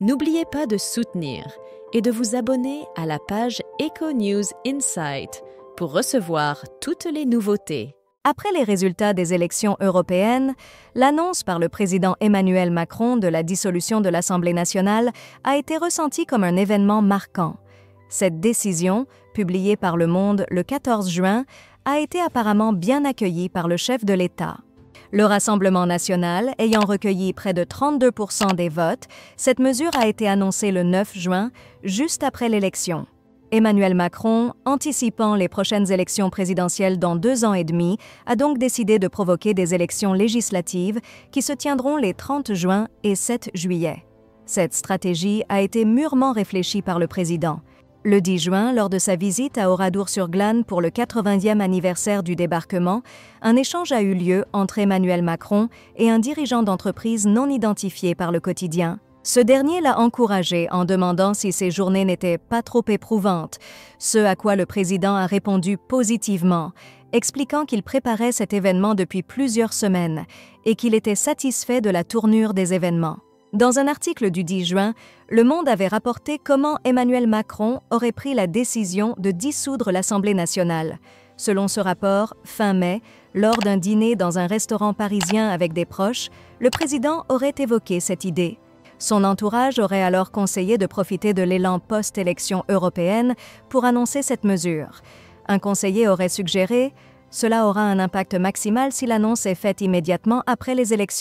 N'oubliez pas de soutenir et de vous abonner à la page EcoNews Insight pour recevoir toutes les nouveautés. Après les résultats des élections européennes, l'annonce par le président Emmanuel Macron de la dissolution de l'Assemblée nationale a été ressentie comme un événement marquant. Cette décision, publiée par Le Monde le 14 juin, a été apparemment bien accueillie par le chef de l'État. Le Rassemblement national ayant recueilli près de 32% des votes, cette mesure a été annoncée le 9 juin, juste après l'élection. Emmanuel Macron, anticipant les prochaines élections présidentielles dans 2 ans et demi, a donc décidé de provoquer des élections législatives qui se tiendront les 30 juin et 7 juillet. Cette stratégie a été mûrement réfléchie par le président. Le 10 juin, lors de sa visite à Oradour-sur-Glane pour le 80e anniversaire du débarquement, un échange a eu lieu entre Emmanuel Macron et un dirigeant d'entreprise non identifié par le quotidien. Ce dernier l'a encouragé en demandant si ces journées n'étaient pas trop éprouvantes, ce à quoi le président a répondu positivement, expliquant qu'il préparait cet événement depuis plusieurs semaines et qu'il était satisfait de la tournure des événements. Dans un article du 10 juin, Le Monde avait rapporté comment Emmanuel Macron aurait pris la décision de dissoudre l'Assemblée nationale. Selon ce rapport, fin mai, lors d'un dîner dans un restaurant parisien avec des proches, le président aurait évoqué cette idée. Son entourage aurait alors conseillé de profiter de l'élan post-élection européenne pour annoncer cette mesure. Un conseiller aurait suggéré « Cela aura un impact maximal si l'annonce est faite immédiatement après les élections ».